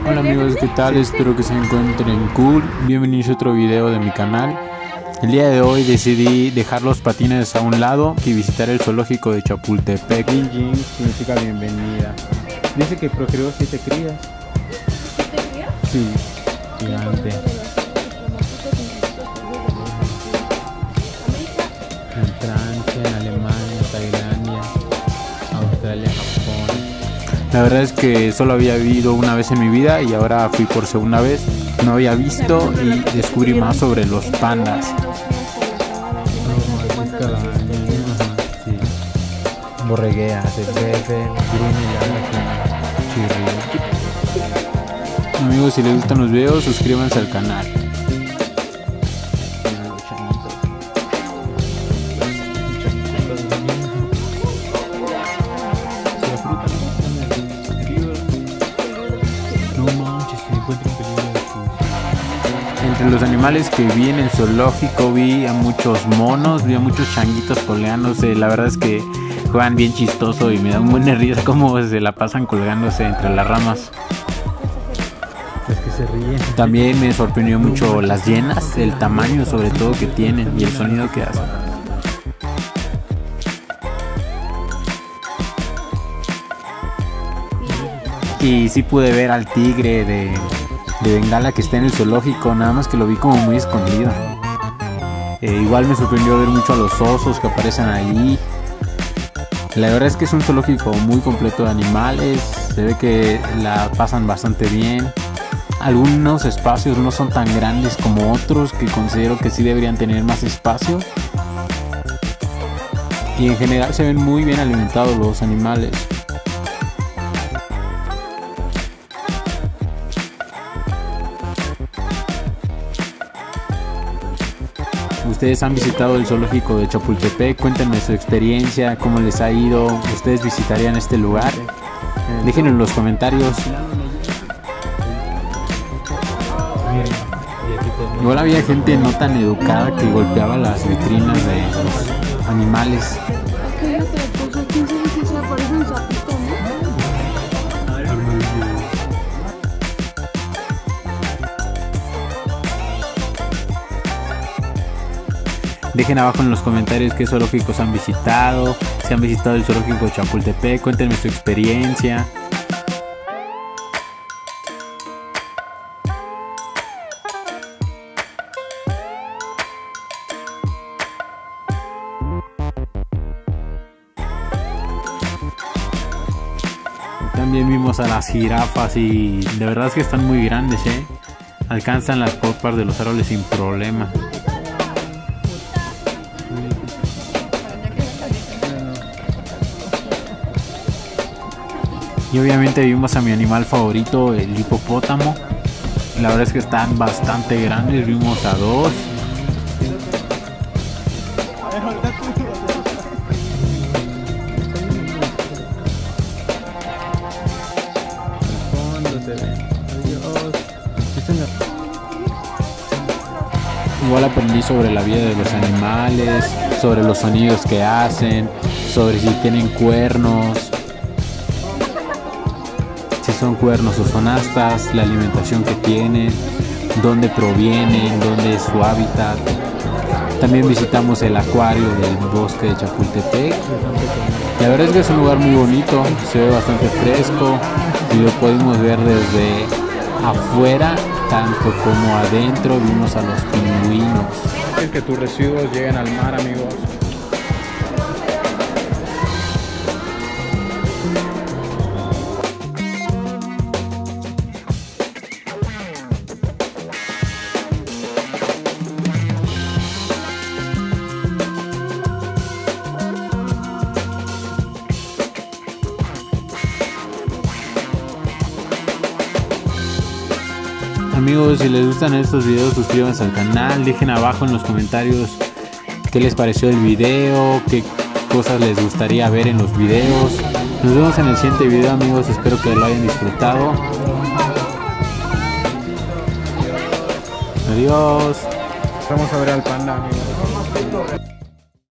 Hola amigos, ¿qué tal? Espero que se encuentren cool. Bienvenidos a otro video de mi canal. El día de hoy decidí dejar los patines a un lado y visitar el zoológico de Chapultepec. Jin Jin significa bienvenida. Dice que procreó 7 crías. ¿7 crías? Sí, gigante. En Francia, en Alemania, Tailandia, Australia, Japón. La verdad es que solo había ido una vez en mi vida y ahora fui por segunda vez. No había visto y descubrí más sobre los pandas. Borreguea, Pepe, amigos, si les gustan los videos, suscríbanse al canal. Entre los animales que vi en el zoológico vi a muchos monos, vi a muchos changuitos colgándose. La verdad es que juegan bien chistoso y me da un buen risa cómo se la pasan colgándose entre las ramas. Es que se ríen. También me sorprendió mucho las hienas, el tamaño sobre todo que tienen y el sonido que hacen. Y sí pude ver al tigre de Bengala que está en el zoológico, nada más que lo vi como muy escondido. Igual me sorprendió ver mucho a los osos que aparecen ahí. La verdad es que es un zoológico muy completo de animales, se ve que la pasan bastante bien. Algunos espacios no son tan grandes como otros, que considero que sí deberían tener más espacio. Y en general se ven muy bien alimentados los animales. Ustedes han visitado el zoológico de Chapultepec, cuéntenme su experiencia, cómo les ha ido, ustedes visitarían este lugar, déjenlo en los comentarios. Igual había gente no tan educada que golpeaba las vitrinas de los animales. Dejen abajo en los comentarios qué zoológicos han visitado, si han visitado el zoológico de Chapultepec, cuéntenme su experiencia. También vimos a las jirafas y de verdad es que están muy grandes, alcanzan las copas de los árboles sin problema. Y obviamente vimos a mi animal favorito, el hipopótamo. La verdad es que están bastante grandes, vimos a 2. Igual aprendí sobre la vida de los animales, sobre los sonidos que hacen, sobre si tienen cuernos, si son cuernos o son astas, la alimentación que tienen, dónde provienen, dónde es su hábitat. También visitamos el acuario del bosque de Chapultepec. La verdad es que es un lugar muy bonito, se ve bastante fresco y lo podemos ver desde afuera tanto como adentro. Vimos a los pingüinos. Es que tus residuos lleguen al mar, amigos. Amigos, si les gustan estos videos, suscríbanse al canal, dejen abajo en los comentarios qué les pareció el video, qué cosas les gustaría ver en los videos. Nos vemos en el siguiente video, amigos, espero que lo hayan disfrutado. Adiós. Vamos a ver al panda, amigos.